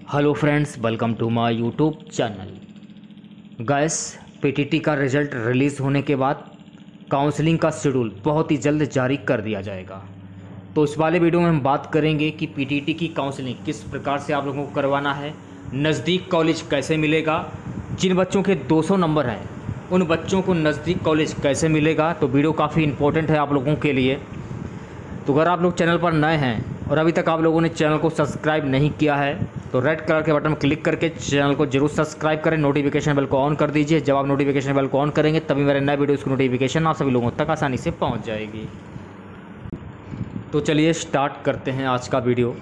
Hello friends, welcome to my YouTube channel. Gas PTT का result release होने के बाद काउंसलिंग का शेड्यूल बहुत ही जल्द जारी कर दिया जाएगा। तो इस वाले वीडियो में हम बात करेंगे कि पीटीटी की काउंसलिंग किस प्रकार से आप लोगों को करवाना है, नज़दीक कॉलेज कैसे मिलेगा, जिन बच्चों के 200 नंबर हैं उन बच्चों को नज़दीक कॉलेज कैसे मिलेगा। तो वीडियो काफ़ी इंपॉर्टेंट है आप लोगों के लिए। तो अगर आप लोग चैनल पर नए हैं और अभी तक आप लोगों ने चैनल को सब्सक्राइब नहीं किया है तो रेड कलर के बटन पर क्लिक करके चैनल को जरूर सब्सक्राइब करें, नोटिफिकेशन बेल को ऑन कर दीजिए। जब आप नोटिफिकेशन बेल को ऑन करेंगे तभी मेरे नए वीडियोज़ की नोटिफिकेशन आप सभी लोगों तक आसानी से पहुंच जाएगी। तो चलिए स्टार्ट करते हैं आज का वीडियो।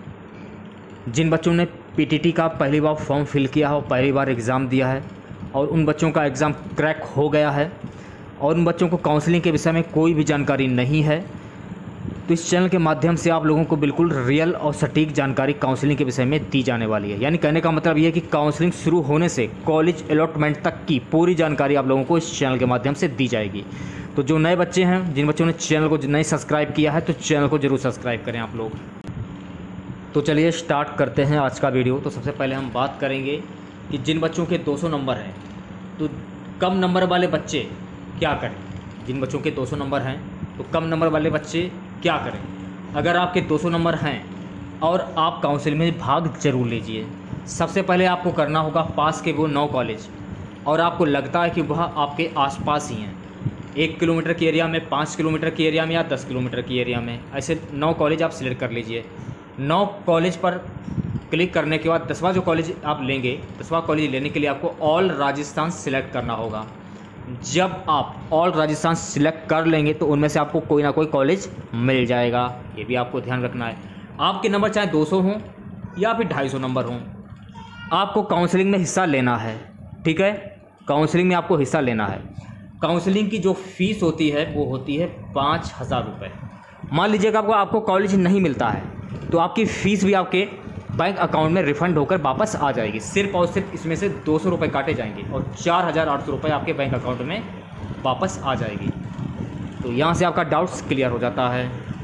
जिन बच्चों ने पीटीटी का पहली बार फॉर्म फिल किया हो, पहली बार एग्ज़ाम दिया है और उन बच्चों का एग्ज़ाम क्रैक हो गया है और उन बच्चों को काउंसलिंग के विषय में कोई भी जानकारी नहीं है, तो इस चैनल के माध्यम से आप लोगों को बिल्कुल रियल और सटीक जानकारी काउंसलिंग के विषय में दी जाने वाली है। यानी कहने का मतलब ये है कि काउंसलिंग शुरू होने से कॉलेज अलॉटमेंट तक की पूरी जानकारी आप लोगों को इस चैनल के माध्यम से दी जाएगी। तो जो नए बच्चे हैं, जिन बच्चों ने चैनल को नहीं सब्सक्राइब किया है, तो चैनल को जरूर सब्सक्राइब करें आप लोग। तो चलिए स्टार्ट करते हैं आज का वीडियो। तो सबसे पहले हम बात करेंगे कि जिन बच्चों के 200 नंबर हैं तो कम नंबर वाले बच्चे क्या करें। जिन बच्चों के 200 नंबर हैं तो कम नंबर वाले बच्चे क्या करें। अगर आपके 200 नंबर हैं और आप काउंसिल में भाग जरूर लीजिए। सबसे पहले आपको करना होगा पास के वो 9 कॉलेज, और आपको लगता है कि वह आपके आसपास ही हैं, 1 किलोमीटर की एरिया में, 5 किलोमीटर की एरिया में या 10 किलोमीटर की एरिया में, ऐसे 9 कॉलेज आप सिलेक्ट कर लीजिए। 9 कॉलेज पर क्लिक करने के बाद 10वां जो कॉलेज आप लेंगे, 10वां कॉलेज लेने के लिए आपको ऑल राजस्थान सिलेक्ट करना होगा। जब आप ऑल राजस्थान सिलेक्ट कर लेंगे तो उनमें से आपको कोई ना कोई कॉलेज मिल जाएगा। ये भी आपको ध्यान रखना है। आपके नंबर चाहे 200 हों या फिर 250 नंबर हों, आपको काउंसलिंग में हिस्सा लेना है। ठीक है, काउंसलिंग में आपको हिस्सा लेना है। काउंसलिंग की जो फ़ीस होती है वो होती है 5000 रुपये। मान लीजिएगा आपको कॉलेज नहीं मिलता है तो आपकी फ़ीस भी आपके बैंक अकाउंट में रिफ़ंड होकर वापस आ जाएगी। सिर्फ और सिर्फ इसमें से 200 रुपये काटे जाएंगे और 4800 रुपये आपके बैंक अकाउंट में वापस आ जाएगी। तो यहाँ से आपका डाउट्स क्लियर हो जाता है।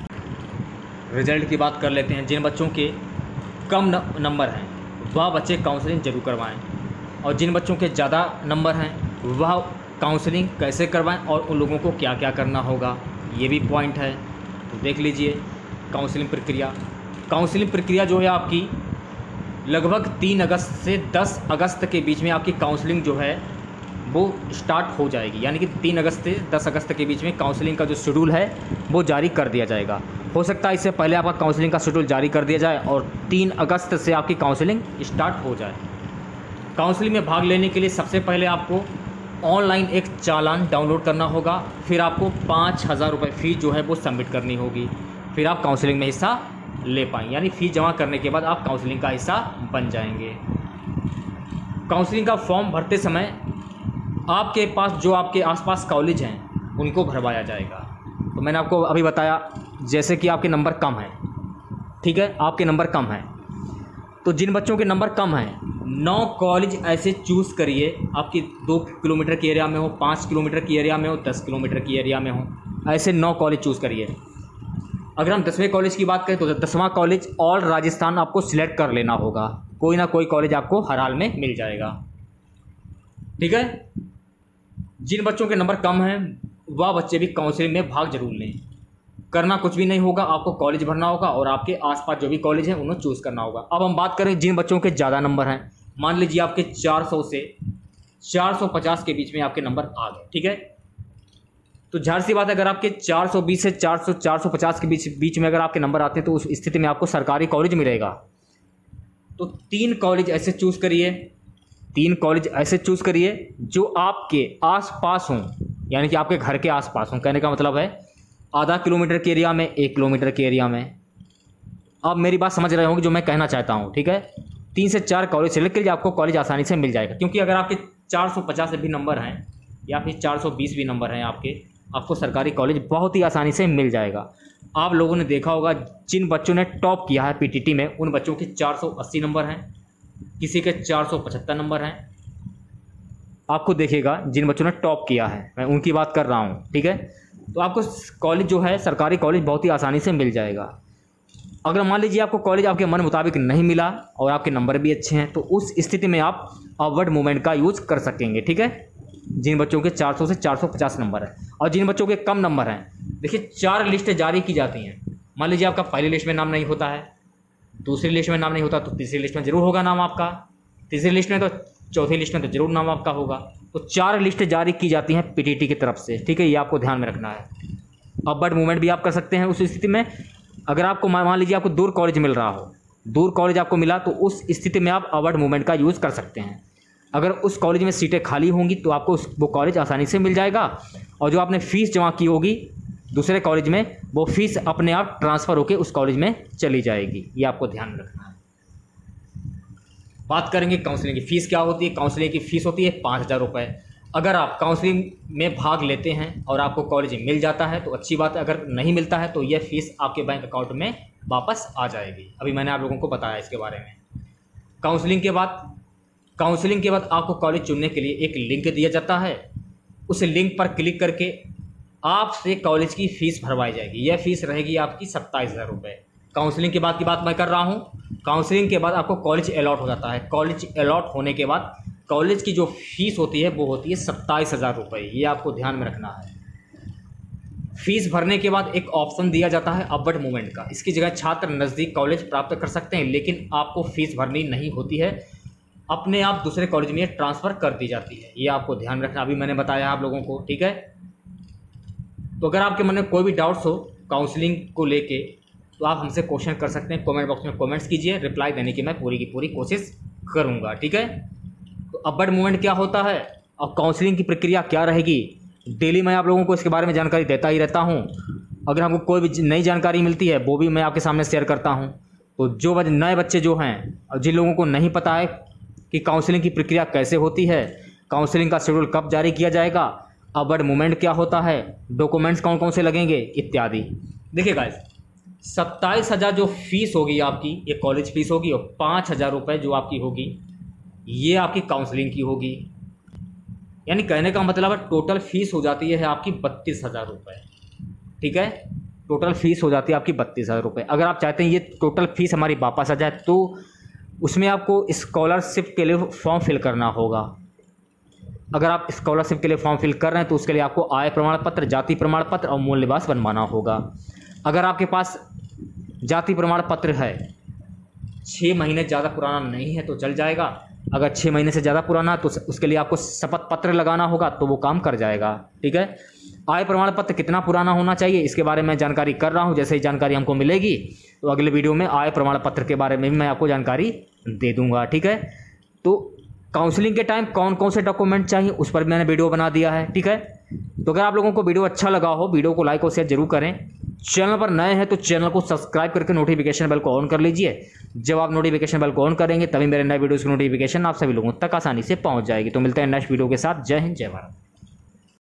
रिज़ल्ट की बात कर लेते हैं। जिन बच्चों के कम नंबर हैं वह बच्चे काउंसलिंग जरूर करवाएं, और जिन बच्चों के ज़्यादा नंबर हैं वह काउंसलिंग कैसे करवाएं और उन लोगों को क्या क्या करना होगा, ये भी पॉइंट है। तो देख लीजिए काउंसलिंग प्रक्रिया। काउंसलिंग प्रक्रिया जो है आपकी लगभग 3 अगस्त से 10 अगस्त के बीच में आपकी काउंसलिंग जो है वो स्टार्ट हो जाएगी। यानी कि 3 अगस्त से 10 अगस्त के बीच में काउंसलिंग का जो शेड्यूल है वो जारी कर दिया जाएगा। हो सकता है इससे पहले आपका काउंसलिंग का शेड्यूल जारी कर दिया जाए और 3 अगस्त से आपकी काउंसलिंग स्टार्ट हो जाए। काउंसलिंग में भाग लेने के लिए सबसे पहले आपको ऑनलाइन एक चालान डाउनलोड करना होगा, फिर आपको 5000 रुपये फ़ीस जो है वो सबमिट करनी होगी, फिर आप काउंसलिंग में हिस्सा ले पाएँ। यानी फ़ीस जमा करने के बाद आप काउंसलिंग का हिस्सा बन जाएंगे। काउंसलिंग का फॉर्म भरते समय आपके पास जो आपके आसपास कॉलेज हैं उनको भरवाया जाएगा। तो मैंने आपको अभी बताया, जैसे कि आपके नंबर कम हैं, ठीक है, आपके नंबर कम हैं, तो जिन बच्चों के नंबर कम हैं 9 कॉलेज ऐसे चूज़ करिए। आपकी 2 किलोमीटर की एरिया में हो, 5 किलोमीटर की एरिया में हो, 10 किलोमीटर की एरिया में हो, ऐसे 9 कॉलेज चूज़ करिए। अगर हम 10वें कॉलेज की बात करें तो 10वां कॉलेज ऑल राजस्थान आपको सिलेक्ट कर लेना होगा। कोई ना कोई कॉलेज आपको हर हाल में मिल जाएगा। ठीक है, जिन बच्चों के नंबर कम हैं वह बच्चे भी काउंसलिंग में भाग जरूर लें। करना कुछ भी नहीं होगा, आपको कॉलेज भरना होगा और आपके आसपास जो भी कॉलेज हैं उन्हें चूज़ करना होगा। अब हम बात करें जिन बच्चों के ज़्यादा नंबर हैं, मान लीजिए आपके 400 से 450 के बीच में आपके नंबर आ गए। ठीक है, तो ज़ाहिर सी बात है अगर आपके 420 से 450 के बीच में अगर आपके नंबर आते हैं तो उस स्थिति में आपको सरकारी कॉलेज मिलेगा। तो 3 कॉलेज ऐसे चूज़ करिए, 3 कॉलेज ऐसे चूज़ करिए जो आपके आसपास हों, यानी कि आपके घर के आसपास हों। कहने का मतलब है आधा किलोमीटर के एरिया में, 1 किलोमीटर के एरिया में। आप मेरी बात समझ रहे होंगे जो मैं कहना चाहता हूँ। ठीक है, 3 से 4 कॉलेज सेलेक्ट कीजिए, आपको कॉलेज आसानी से मिल जाएगा। क्योंकि अगर आपके 450 भी नंबर हैं या फिर 420 भी नंबर हैं आपको सरकारी कॉलेज बहुत ही आसानी से मिल जाएगा। आप लोगों ने देखा होगा जिन बच्चों ने टॉप किया है पीटीटी में उन बच्चों के 480 नंबर हैं, किसी के 475 नंबर हैं। आपको देखिएगा जिन बच्चों ने टॉप किया है, मैं उनकी बात कर रहा हूँ। ठीक है, तो आपको कॉलेज जो है सरकारी कॉलेज बहुत ही आसानी से मिल जाएगा। अगर मान लीजिए आपको कॉलेज आपके मन मुताबिक नहीं मिला और आपके नंबर भी अच्छे हैं, तो उस स्थिति में आप अपवर्ड मूवमेंट का यूज़ कर सकेंगे। ठीक है, जिन बच्चों के 400 से 450 नंबर है और जिन बच्चों के कम नंबर हैं, देखिए 4 लिस्टें जारी की जाती हैं। मान लीजिए आपका पहली लिस्ट में नाम नहीं होता है, दूसरी लिस्ट में नाम नहीं होता, तो तीसरी लिस्ट में ज़रूर होगा नाम आपका, तीसरी लिस्ट में तो चौथी लिस्ट में तो जरूर नाम आपका होगा। तो 4 लिस्टें जारी की जाती हैं पीटीटी की तरफ से। ठीक है, ये आपको ध्यान में रखना है। अपवर्ड मूवमेंट भी आप कर सकते हैं उस स्थिति में। अगर आपको मान लीजिए आपको दूर कॉलेज मिल रहा हो, दूर कॉलेज आपको मिला, तो उस स्थिति में आप अपवर्ड मूवमेंट का यूज़ कर सकते हैं। अगर उस कॉलेज में सीटें खाली होंगी तो आपको वो कॉलेज आसानी से मिल जाएगा, और जो आपने फ़ीस जमा की होगी दूसरे कॉलेज में, वो फीस अपने आप ट्रांसफ़र होकर उस कॉलेज में चली जाएगी। ये आपको ध्यान में रखना है। बात करेंगे काउंसलिंग की फ़ीस क्या होती है। काउंसलिंग की फ़ीस होती है 5,000 रुपये। अगर आप काउंसलिंग में भाग लेते हैं और आपको कॉलेज मिल जाता है तो अच्छी बात है, अगर नहीं मिलता है तो यह फ़ीस आपके बैंक अकाउंट में वापस आ जाएगी। अभी मैंने आप लोगों को बताया इसके बारे में। काउंसलिंग के बाद आपको कॉलेज चुनने के लिए एक लिंक दिया जाता है। उस लिंक पर क्लिक करके आपसे कॉलेज की फ़ीस भरवाई जाएगी। यह फ़ीस रहेगी आपकी 27,000 रुपये। काउंसलिंग के बाद की बात मैं कर रहा हूँ। काउंसलिंग के बाद आपको कॉलेज अलॉट हो जाता है। कॉलेज अलॉट होने के बाद कॉलेज की जो फ़ीस होती है वो होती है 27,000 रुपये। ये आपको ध्यान में रखना है। फ़ीस भरने के बाद एक ऑप्शन दिया जाता है अपवर्ड मूवमेंट का। इसकी जगह छात्र नज़दीक कॉलेज प्राप्त कर सकते हैं, लेकिन आपको फ़ीस भरनी नहीं होती है, अपने आप दूसरे कॉलेज में ट्रांसफ़र कर दी जाती है। ये आपको ध्यान रखना, अभी मैंने बताया आप लोगों को। ठीक है, तो अगर आपके मन में कोई भी डाउट्स हो काउंसलिंग को लेके तो आप हमसे क्वेश्चन कर सकते हैं। कमेंट बॉक्स में कमेंट्स कीजिए, रिप्लाई देने की मैं पूरी की पूरी कोशिश करूँगा। ठीक है, तो अपवर्ड मूवमेंट क्या होता है और काउंसलिंग की प्रक्रिया क्या रहेगी, डेली मैं आप लोगों को इसके बारे में जानकारी देता ही रहता हूँ। अगर हमको कोई भी नई जानकारी मिलती है वो भी मैं आपके सामने शेयर करता हूँ। तो जो नए बच्चे जो हैं और जिन लोगों को नहीं पता है कि काउंसलिंग की प्रक्रिया कैसे होती है, काउंसलिंग का शेड्यूल कब जारी किया जाएगा, अपवर्ड मूवमेंट क्या होता है, डॉक्यूमेंट्स कौन कौन से लगेंगे इत्यादि। देखिए गाइस, 27,000 जो फीस होगी आपकी, ये कॉलेज फीस होगी, और 5,000 रुपये जो आपकी होगी ये आपकी काउंसलिंग की होगी। यानी कहने का मतलब है टोटल फीस हो जाती है आपकी 32,000 रुपये। ठीक है, टोटल फीस हो जाती है आपकी 32,000 रुपये। अगर आप चाहते हैं ये टोटल फीस हमारी वापस आ जाए तो उसमें आपको स्कॉलरशिप के लिए फॉर्म फिल करना होगा। अगर आप स्कॉलरशिप के लिए फॉर्म फिल कर रहे हैं तो उसके लिए आपको आय प्रमाण पत्र, जाति प्रमाण पत्र और मूल निवास बनवाना होगा। अगर आपके पास जाति प्रमाण पत्र है, 6 महीने ज़्यादा पुराना नहीं है तो चल जाएगा। अगर 6 महीने से ज़्यादा पुराना है तो उसके लिए आपको शपथ पत्र लगाना होगा, तो वो काम कर जाएगा। ठीक है, आय प्रमाण पत्र कितना पुराना होना चाहिए इसके बारे में जानकारी कर रहा हूँ। जैसे ही जानकारी हमको मिलेगी तो अगले वीडियो में आय प्रमाण पत्र के बारे में भी मैं आपको जानकारी दे दूँगा। ठीक है, तो काउंसलिंग के टाइम कौन कौन से डॉक्यूमेंट चाहिए उस पर भी मैंने वीडियो बना दिया है। ठीक है, तो अगर आप लोगों को वीडियो अच्छा लगा हो, वीडियो को लाइक और शेयर जरूर करें। चैनल पर नए हैं तो चैनल को सब्सक्राइब करके नोटिफिकेशन बेल को ऑन कर लीजिए। जब आप नोटिफिकेशन बेल को ऑन करेंगे तभी मेरे नए वीडियोज़ की नोटिफिकेशन आप सभी लोगों तक आसानी से पहुंच जाएगी। तो मिलते हैं नेक्स्ट वीडियो के साथ। जय हिंद, जय भारत।